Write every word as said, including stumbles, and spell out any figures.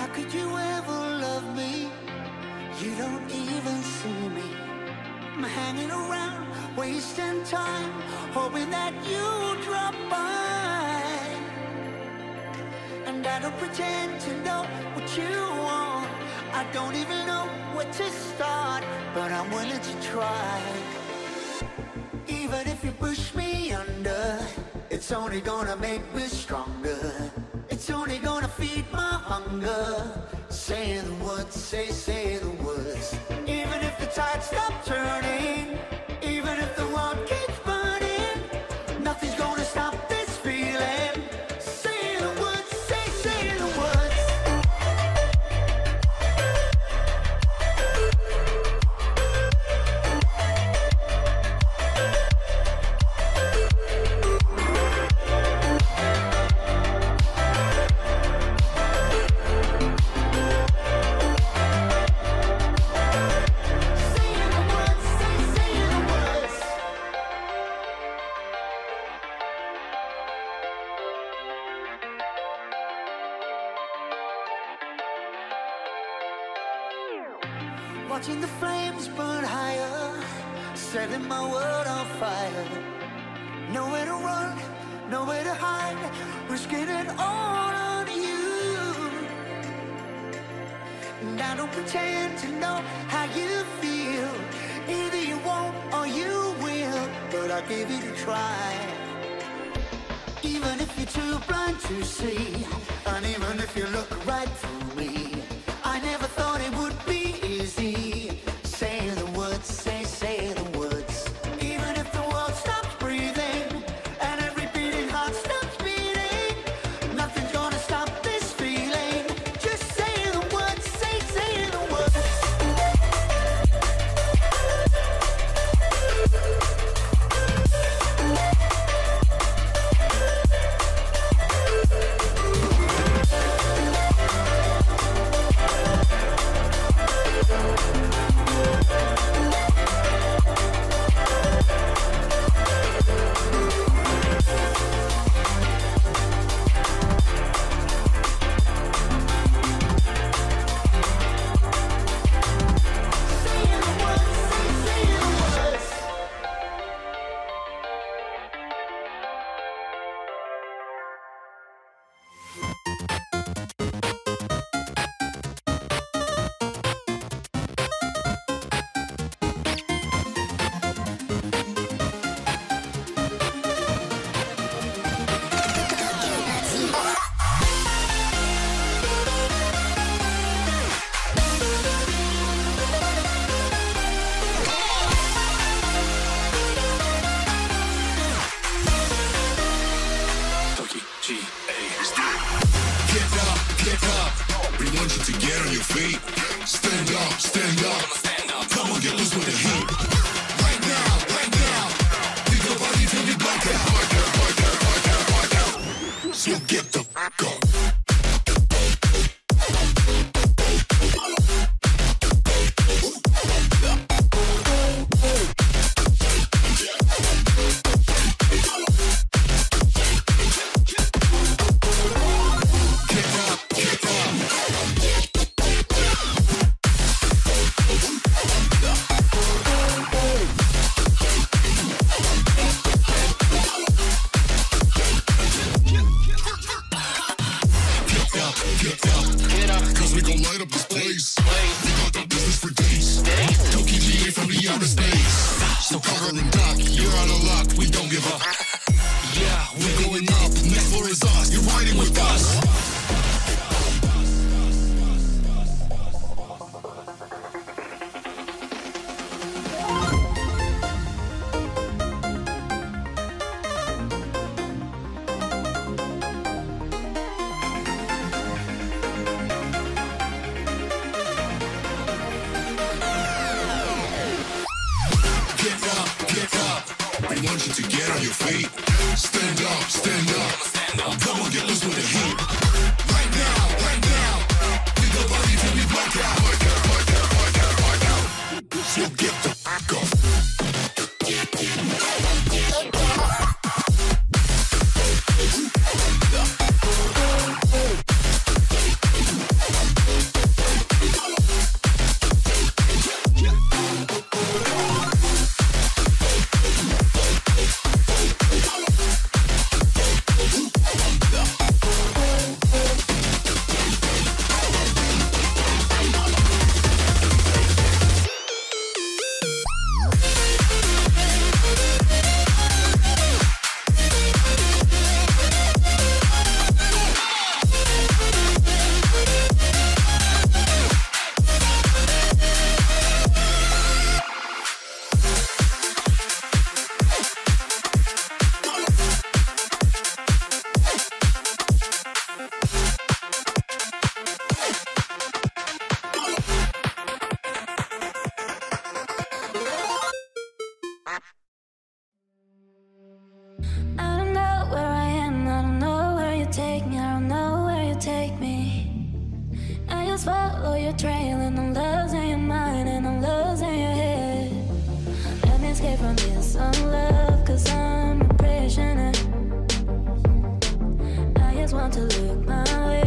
How could you ever love me? You don't even see me. I'm hanging around, wasting time, hoping that you drop by. And I don't pretend to know what you want. I don't even know where to start, but I'm willing to try. Even if you push me under, it's only gonna make me stronger. It's only gonna feed my hunger. Say the words, say, say the words. Even if the tide stops turning, even if the world keeps burning, nothing's gonna stop this feeling. Say the words, say, say the words. Watching the flames burn higher, setting my world on fire. Nowhere to run, nowhere to hide, risking it all on you. And I don't pretend to know how you feel. Either you won't or you will, but I'll give it a try. Even if you're too blind to see, and even if you look right through me, I never thought it would be easy. Say the words, say, say the words. Even if the world stops breathing and every beating heart stops beating, nothing's gonna stop this feeling. Just say the words, say, say the words. just follow your trail, and I'm losing your mind, and I'm losing your head. Let me escape from this unlove, cause I'm a prisoner. I just want to look my way.